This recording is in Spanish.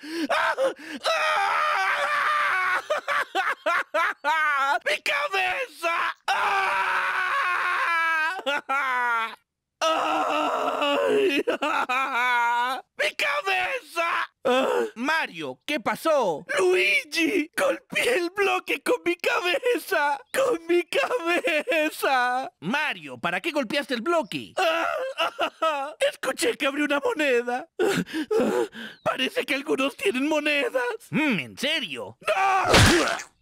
¡Mi cabeza! ¡Ay! ¡Mi cabeza! Mario, ¿qué pasó? ¡Luigi! ¡Golpeé el bloque con mi cabeza! ¡Con mi cabeza! Mario, ¿para qué golpeaste el bloque? Escuché que abrió una moneda. Parece que algunos tienen monedas. ¿En serio? ¡No!